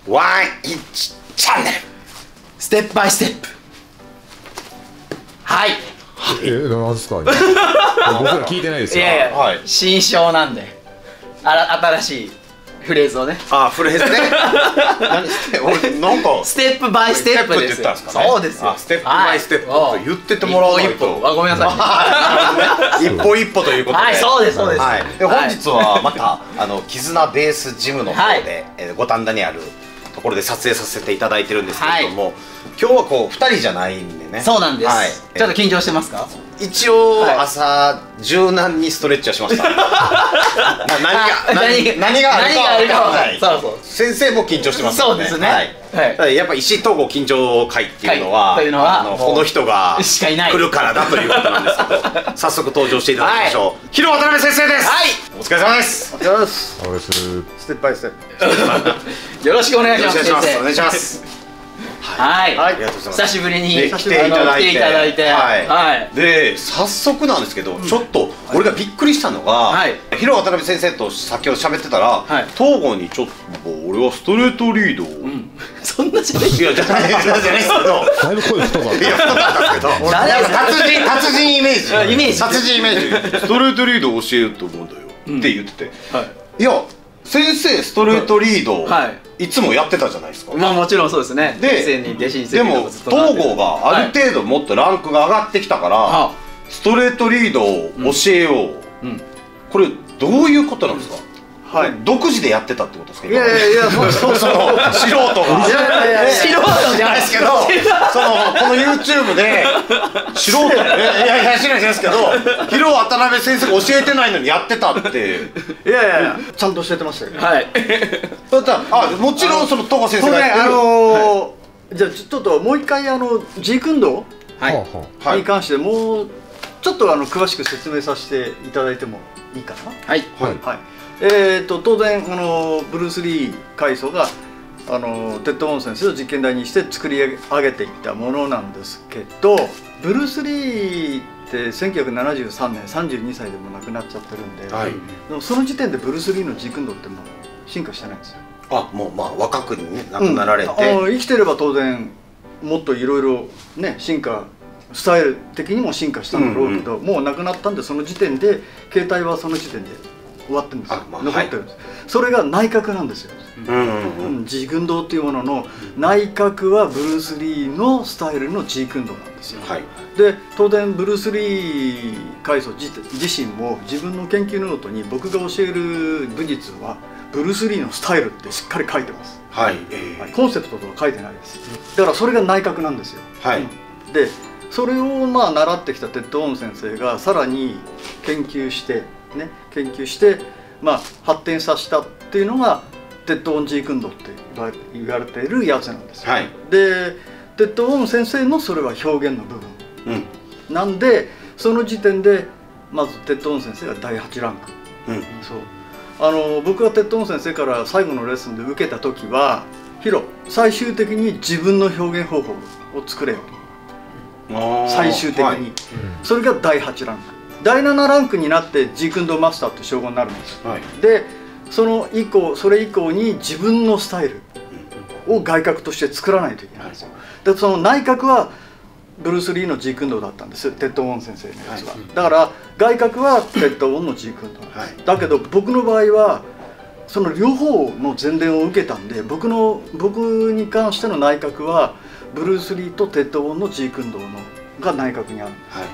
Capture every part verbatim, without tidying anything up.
ワンイッチチャンネルステップバイステップ。はい。 え、なんですか。僕ら聞いてないですよ。 いやいや、 はい、 新章なんで。あら、新しいフレーズをね。 あ、フレーズね。何して、俺なんか。 ステップバイステップですよ。そうですよ。 ステップバイステップと言っててもらわないと。 あ、ごめんなさい。 一歩一歩ということで。 はい、そうです、そうです。 で、本日はまた、あの、絆ベースジムの方で、五反田にある。ところで撮影させていただいてるんですけれども、はい、今日はこうふたりじゃないんでね。 そうなんです、はい、ちょっと緊張してますか？ 一応朝柔軟にストレッチをしました。何が何何があるか分からない。そうそう。先生も緊張してますよね。そうですね。はい。やっぱ石井東郷緊張会っていうのは、あのこの人が来るからだということなんですけど、早速登場していただきましょう。広渡辺先生です。はい。お疲れ様です。 お疲れ様です。 お疲れ様です。 ステップバイステップ。 よろしくお願いします。 お願いします。 はい、ありがとうございます。久しぶりに来ていただいて、 はい。 で、早速なんですけど、ちょっと俺がびっくりしたのが、広渡辺先生と先ほど喋ってたら、東郷にちょっと俺はストレートリードを、 そんなじゃない。いやじゃないじゃないですけど、 だいぶ声太かった。 いや太かったですけど、達人達人イメージ、イメージ、達人イメージ、ストレートリードを教えると思うんだよって言ってて、いや先生ストレートリードいつもやってたじゃないですか。 まあもちろんそうですね。 で、でも東郷がある程度もっとランクが上がってきたからストレートリードを教えよう。これどういうことなんですか？はい、独自でやってたってことですか？いやいやいや、そうそう、素人が素人じゃないですけど、 そのこの YouTube で素人、いやいや知らないですけど、広渡辺先生が教えてないのにやってたって、 いやいやいや、ちゃんと教えてましたよ。 はい。 だったら、あ、もちろんその東郷先生がやってる。 あの、じゃあちょっともう一回あのジークンドーに関してもうちょっとあの詳しく説明させていただいてもいいかな。 はい。 はい。えー、と当然あのブルース・リー海藻があのテッド・ウォン先生を実験台にして作り上げていったものなんですけど、ブルース・リーってせんきゅうひゃくななじゅうさんねんさんじゅうにさいでも亡くなっちゃってるんで、はい、その時点でブルース・リーのジークンドーってもう進化してないんですよ。 あ、もうまあ若くにね亡くなられて、 うん、生きてれば当然もっといろいろね進化スタイル的にも進化したんだろうけど、うんうん、もう亡くなったんでその時点で携帯はその時点で終わってるんですよ、まあ、残ってるんです、はい、それが内角なんですよ。ジークンドーっていうものの内角はブルース・リーのスタイルのジークンドーなんですよ、はい、で当然ブルース・リー海藻自身も自分の研究ノートに僕が教える武術はブルース・リーのスタイルってしっかり書いてます、はい、コンセプトとか書いてないです。だからそれが内角なんですよ、はい、でそれをまあ習ってきたテッド・ウォン先生がさらに研究してね、研究して、まあ、発展させたっていうのがテッド・ウォン・ジークンドーって言われているやつなんですよ、はい、でテッド・ウォン先生のそれは表現の部分、うん、なんでその時点でまずテッド・ウォン先生がだいはちランク、うん、そうあの僕がテッド・ウォン先生から最後のレッスンで受けた時はヒロ最終的に自分の表現方法を作れよと最終的に、はい、それがだいはちランクだいななランクになってジークンドーマスターという称号になるんです、はい、でその以降それ以降に自分のスタイルを外角として作らないといけないんですよ。でその内角はブルース・リーのジークンドーだったんですテッド・ウォン先生のやつは、はい、だから外角はテッド・ウォンのジークンドーなんです、はい、だけど僕の場合はその両方の前例を受けたんで僕の僕に関しての内角はブルース・リーとテッド・ウォンのジークンドーのが内角にあるんです、はい、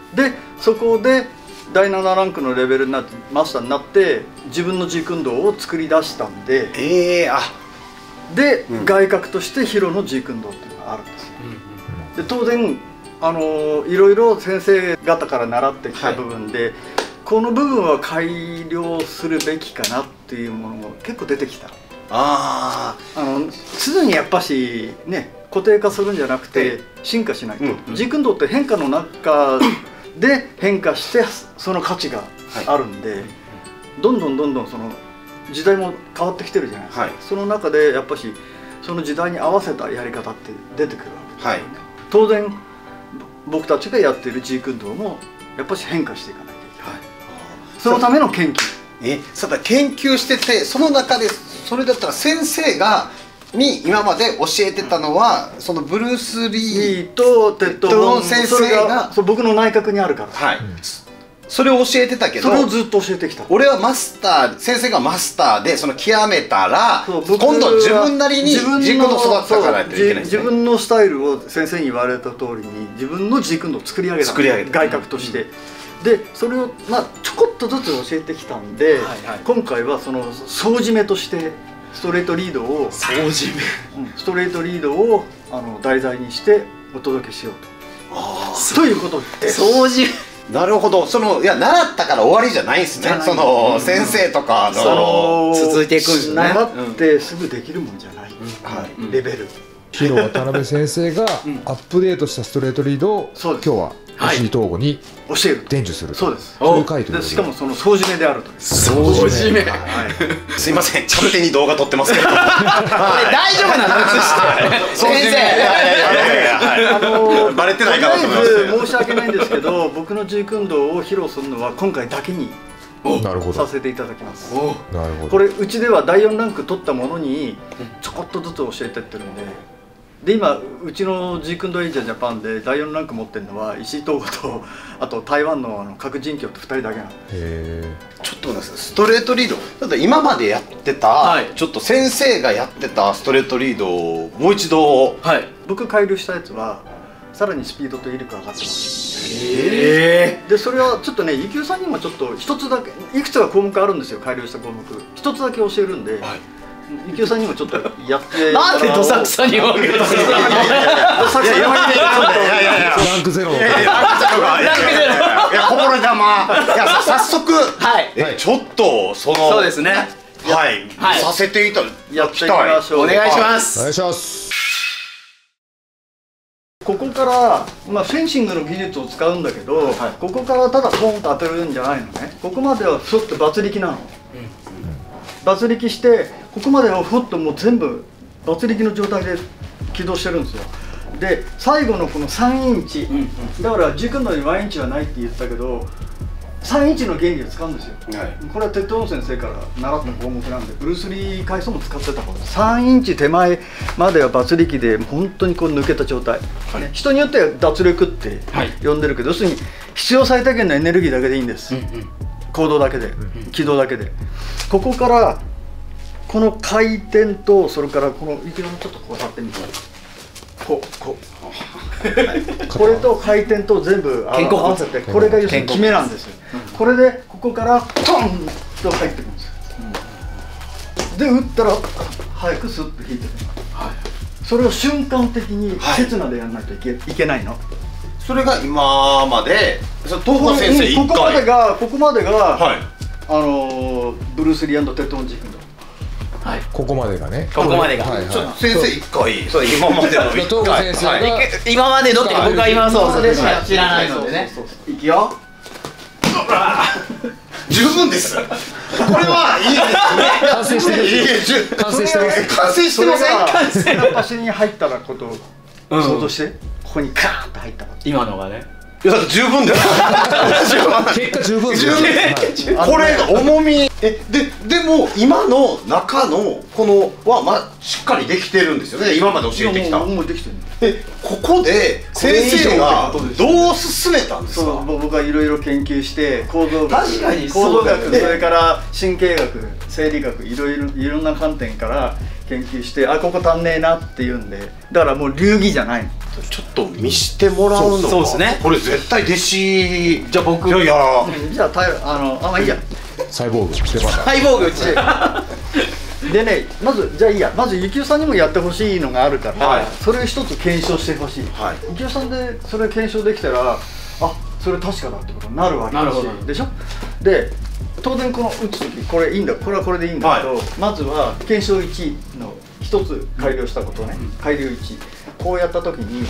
でそこでだいななランクのレベルになってマスターになって自分のジークンドーを作り出したんで、 えー、あで、うん、外角としてヒロのジークンドーっていうのがあるんですよ、うん、で当然あのいろいろ先生方から習ってきた部分で、はい、この部分は改良するべきかなっていうものも結構出てきた。ああの常にやっぱしね固定化するんじゃなくて進化しないと、うんうん、ジークンドーって変化の中で変化してその価値があるんで、はい、どんどんどんどんその時代も変わってきてるじゃないですか、はい、その中でやっぱしその時代に合わせたやり方って出てくるわけですよね、はい、当然僕たちがやっているジークンドーもやっぱし変化していかなきゃいけない、はい、そのための研究えそうだ研究しててその中でそれだったら先生がに今まで教えてたのはそのブルース・リーとテッド・ボン先生が僕の内角にあるから、 はい、それを教えてたけど、 それをずっと教えてきた。 俺はマスター、先生がマスターでその極めたら今度自分なりに軸の育てていかないといけない、ね、 自分のスタイルを先生に言われた通りに自分の軸の作り上げた作り上げ外角として、うん、でそれをまあちょこっとずつ教えてきたんで、はいはい、今回はその総締めとしてストレートリードを総締め、 うん、ストレートリードをあの題材にしてお届けしようとということで総締め、 なるほど。そのいや習ったから終わりじゃないんですね。その先生とかの続いていくんですね。 習ってすぐできるもんじゃない、うん、レベル。 昨日渡辺先生がアップデートしたストレートリードを今日は吉井東吾に教える伝授する。 そうです。 そういう回ということで、 しかもその総締めであると。 総締め。 すいません、勝手に動画撮ってますけど。これ大丈夫なの？映して。先生。いやいやいやいや。 あのバレてないかなと思います。 申し訳ないんですけど、僕のジークンドーを披露するのは今回だけにさせていただきます。 なるほど。 これうちではだいよんランク取ったものにちょこっとずつ教えてってるんで。で今うちのジークンドーエイジャージャパンでだいよんランク持ってるのは石井東吾とあと台湾のあの各人教ってふたりだけなの。 へー。ちょっと待ってください。ストレートリードだって今までやってた、はい、ちょっと先生がやってたストレートリードをもう一度、 はい、僕改良したやつはさらにスピードと威力上がってます。 へー。でそれはちょっとねゆきゅうさんにもちょっと一つだけいくつか項目あるんですよ。改良した項目一つだけ教えるんで、はい、ゆきゅうさんにもちょっとやってなんでどさくさに分けるの？どさくさにランクゼロ。ランクゼロが。 いやこぼれ玉。いや早速はいちょっとそのそうですね。 はいさせていただきたい。 お願いします。 お願いします。 ここからまあフェンシングの技術を使うんだけど、ここからただポンと当てるんじゃないのね。ここまではちょっとバツ力なの。バツ力してここまではふっともう全部バツ力の状態で起動してるんですよ。で最後のこのさんインチ、うん、だからジークンドーにワンインチはないって言ったけどさんインチの原理を使うんですよ、はい、これはテッド・オン先生から習った項目なんでブルース・リー階層も使ってたことです。さんインチ手前まではバツ力で本当にこう抜けた状態、はいね、人によっては脱力って呼んでるけど、はい、要するに必要最低限のエネルギーだけでいいんです、うんうん、行動だけで、うん、軌道だけでここからこの回転とそれからこの息のちょっとこう触ってみてこうこうこれと回転と全部合わせてこれが要するに決めなんですよ。これでここからポンと入ってくるんですよ、うん、で打ったら早くスッと引いてくる、はい、それを瞬間的に刹那でやらないといけ、はい、いけないの。 それが今まで東郷先生いっかいここまでがここまでが、はい、あのブルース・リー&テッド・オン・ジークンドー。 はい、ここまでがね。 ここまでが。 先生一回、そう今までの一回。 今までのって僕は今そうでしか知らないのでね。いくよ。 十分です。これはいいですね。完成してます。完成してません。完成の場所に入ったらことを想像して、ここにカーッと入った今のがね。 いやだって十分だよ。 結果十分ですよ。これ重みえででも今の中のこのはまあしっかりできてるんですよね。今まで教えてきた。 もうできてる。 でここで先生がどう進めたんですか。 僕がいろいろ研究して構造学、 確かに構造学、それから神経学、生理学いろいろいろんな観点から研究してあここ足んねえなっていうんでだからもう流儀じゃないの。 ちょっと見してもらうのか。 そうですね。 これ絶対弟子じゃあ僕いやいやじゃああのあまあいいやサイボーグしてました。 サイボーグうちでねまずじゃあいいやまずゆきゅうさんにもやってほしいのがあるから、はい、それを一つ検証してほしい、はい、ゆきゅうさんでそれ検証できたらあそれ確かだってことになるわけだしでしょ。で当然この打つ時これいいんだこれはこれでいいんだけど、はい、まずは検証いちの一つ改良したことね、うん、改良いちこうやった時に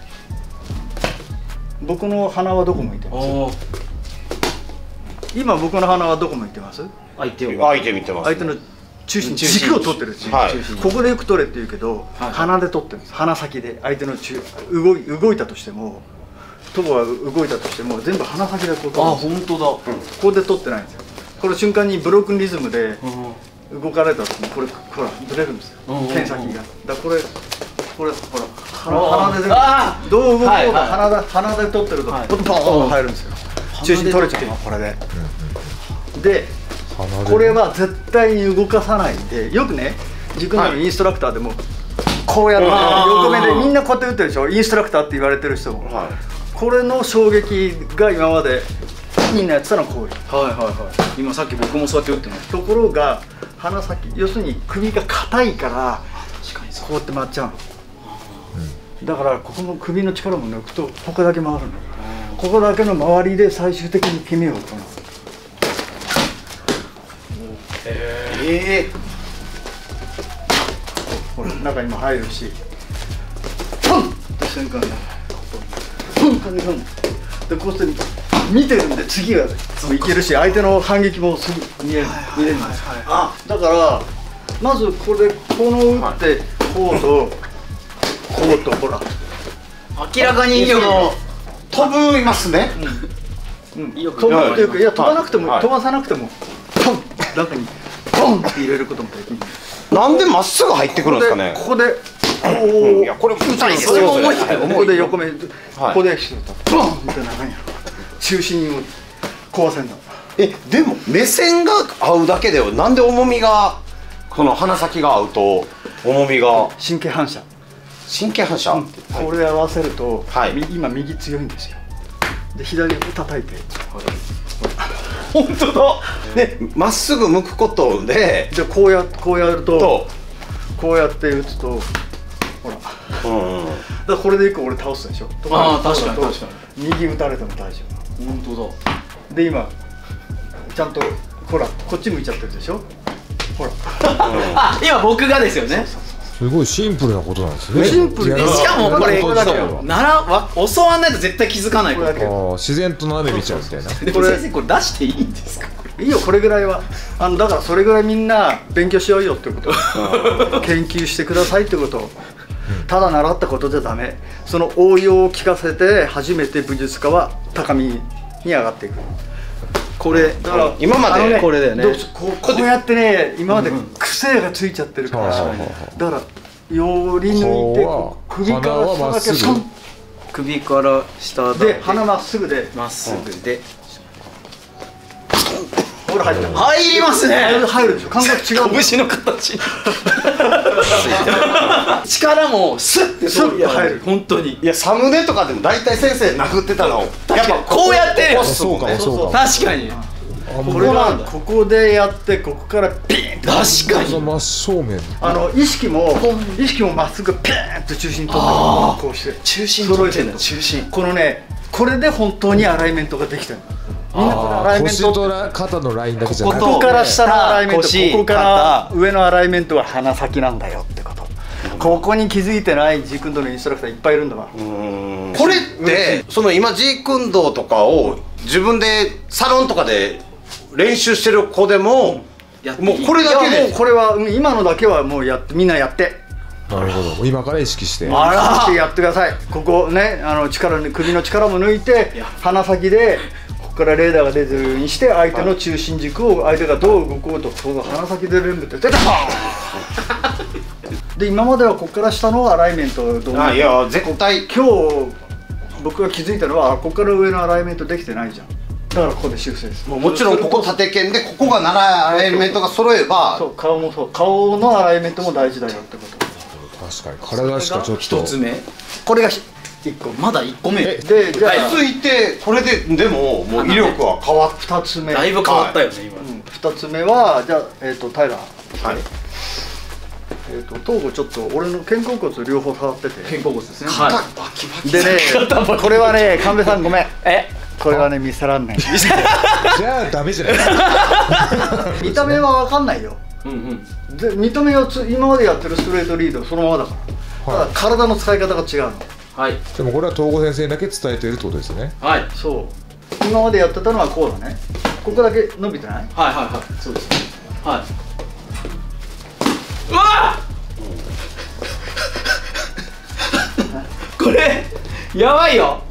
僕の鼻はどこ向いてます？今僕の鼻はどこ向いてます？ 相手を相手見てます、ね、 相手の中心軸を取ってる、はい、ここでよく取れって言うけど、はい、鼻で取ってるんです。鼻先で相手の中動い動いたとしてもトボが動いたとしても全部鼻先でこう取るんです。 あ本当だ、うん、 ここで取ってないんですよ。これ瞬間にブロークンリズムで動かれた時にこれほらずれるんですよ、剣先が。だこれこれほら鼻でどう動こうか鼻で鼻で取ってるとポンポン入るんですよ。中心取れちゃうのこれで。でこれは絶対に動かさないんで、よくね軸のインストラクターでもこうやって横目でみんなこうやって打ってるでしょ、インストラクターって言われてる人も。これの衝撃が今までみんなやってたのはこういう。 はいはいはい。今さっき僕もそうやって打ってます。 ところが鼻先、要するに首が硬いからこうやって回っちゃうの。だからここの首の力も抜くとここだけ回るの。ここだけの周りで最終的に決めようとなる。ええほら中にも入るし、ポンって瞬間でポンってポンでこうして見てるんで次がいけるし、相手の反撃もすぐ見える見れるんです。だからまずこれこの打ってこうとこうとほら明らかに威力の飛ぶいますね。 飛ぶっていうか、いや飛ばなくても飛ばさなくてもポン中にポンって入れることもできる。 なんでまっすぐ入ってくるんですかね。 ここでこう、いやこれ打たないですよ。ここで横目ここでボンって中に中心を壊せんの。 えでも目線が合うだけではなんで重みがこの鼻先が合うと重みが神経反射神経反射、うん、 これ合わせると、はい、今右強いんですよ。で左を叩いて本当だ。でまっすぐ向くことででこうやこうやるとこうやって打つとほら、うんうん、だからこれでいっこ俺倒すでしょ。 ああ確かに確かに右打たれても大丈夫。本当だ。で今ちゃんとほらこっち向いちゃってるでしょ。ほらあ今僕がですよね。 すごいシンプルなことなんですね。 シンプルでしかもこれならわ教わんないと絶対気づかないから。 自然と斜め見ちゃうみたいな。 でも先生これ出していいんですか。 いいよこれぐらいは。あのだからそれぐらいみんな勉強しようよってこと研究してくださいってことを。ただ習ったことじゃダメ。その応用を聞かせて初めて武術家は高みに上がっていく。これだから今までこれだよね。 こうやってね今まで癖がついちゃってるから、だからより抜いて首から下だけソン、 首から下で鼻まっすぐでまっすぐでほら入った。 入りますね。 入るでしょ。感覚違う。 拳の形。力もスッてスッて入る。 本当に。 いやサムネとかでも大体先生殴ってたの。やっぱこうやってる。 そうかそうか。 確かに。 これはここでやってここからピーンと。 確かに。 真正面。 あの意識も意識もまっすぐピーンと中心に取ってこうして中心揃えてるの。中心。 このねこれで本当にアライメントができてる。みんなこのアライメントと肩のラインだけじゃなくてここから下のアライメント、ここから上のアライメントは鼻先なんだよってこと。ここに気づいてないジークンドーのインストラクターいっぱいいるんだわ。 これってその今ジークンドーとかを自分でサロンとかで練習してる子でももうこれだけでこれは今のだけはもうやってみんなやって。 なるほど。今から意識してあらしてやってください。ここねあの力首の力も抜いて鼻先でここからレーダーが出てるようにして相手の中心軸を相手がどう動こうとこの鼻先で全部って出たで今まではここから下のアライメントをどう。 あいや絶対今日僕が気づいたのはここから上のアライメントできてないじゃん。だからここで修正です。 もうもちろんここ縦剣でここがななアライメントが揃えばそう顔もそう顔のアライメントも大事だよってこと。 確かに体しかちょっと一つ目これが一個まだ一個目でじゃあついてこれででももう威力は変わっ二つ目だいぶ変わったよね今。 二つ目はじゃあえっと平はいえっと東郷ちょっと俺の肩甲骨両方触ってて。 肩甲骨ですね。 はいでねこれはね神戸さんごめんえこれはね見せらんないじゃあダメじゃない見た目は分かんないよ。で見た目はつ今までやってるストレートリードそのままだから、はい、ただ体の使い方が違うの。 はいでもこれは東郷先生にだけ伝えているってことですね。 はいそう今までやってたのはこうだね。ここだけ伸びてない。 はいはいはいそうですね。はいうわっこれやばいよ。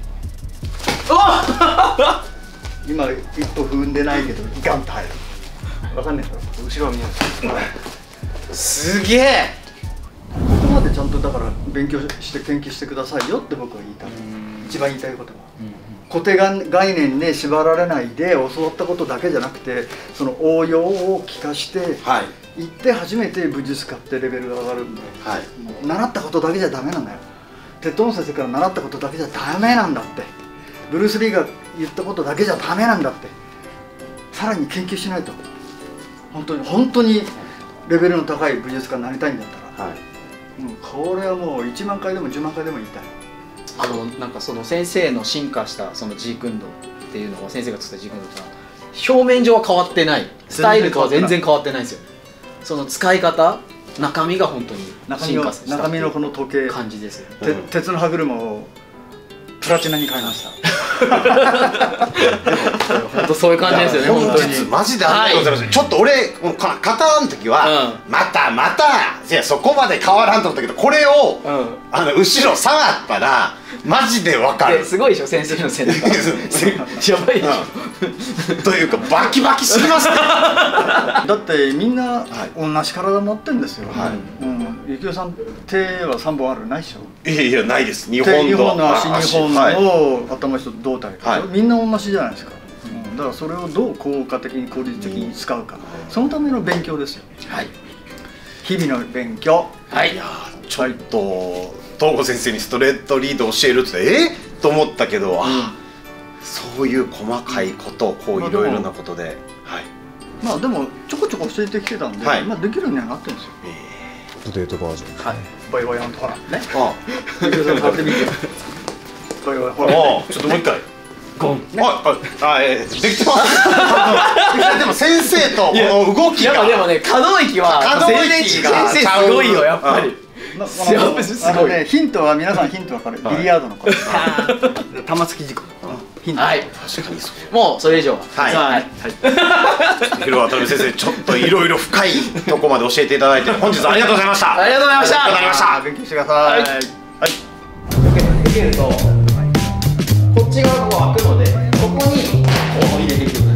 うわ今一歩踏んでないけどガンと入る。 わかんないから後ろは見えないすげえ。 ここまでちゃんとだから勉強して研究してくださいよって僕は言いたい。一番言いたいことは、固定概念で縛られないで教わったことだけじゃなくて、その応用を聞かしていって初めて武術家ってレベルが上がるんで、はい、習ったことだけじゃダメなんだよ。テッドン先生から習ったことだけじゃダメなんだって。ブルース・リーが言ったことだけじゃダメなんだって。さらに研究しないと。本当に本当にレベルの高い武術家になりたいんだったら、はい、うん、これはもういちまんかいでもじゅうまんかいでも言いたい。 あのなんかその先生の進化したそのジークンドーっていうのは、先生が作ったジークンドーっていうのは表面上は変わってない、スタイルとは全然変わってないんですよ。その使い方、中身が本当に進化した中身のこの時計感じですよ。 鉄の歯車をプラチナに変えました。 本当そういう感じですよね。本当にマジでありがとうございます。ちょっと俺型の時はまたまたいやそこまで変わらんと思ったけど、これをあの後ろ下がったらマジでわかる。 すごいでしょ先生の背中。やばいでしょ。 というかバキバキしますね。 だってみんな同じ体持ってんですよ。ゆきおさん手はさんぼんあるないでしょ。 いやいやないです。にほんにほんの足、にほんの頭一つ胴体、みんな同じじゃないですか。だからそれをどう効果的に効率的に使うか、そのための勉強ですよ。はい、日々の勉強。 はい、いやちょっと東郷先生にストレートリード教えるってえっと思ったけど、そういう細かいことこういろいろなことで、はい、 まあでもちょこちょこ教えてきてたんで、まあできるようにはなってるんですよ。 アップデートバージョン。 はい。バイバイアンとほらね。ああ。ゆきおさん買ってみて。バイバイほら。 ああ、ちょっともう一回。ゴン。ああ、あえできてます。でも先生とこの動きが。 でもね可動域は可動域が先生すごいよやっぱり。 すごいね。ヒントは皆さんヒントはこれビリヤードのこれ。玉突き事故。ヒント。はい。 確かにそう。 もうそれ以上は。 はい。はい。広渡辺先生ちょっといろいろ深いとこまで教えていただいて本日ありがとうございました。 ありがとうございました。 ありがとうございました。 勉強してください。はい。 できるとこっち側が開くのでここにこう入れていく。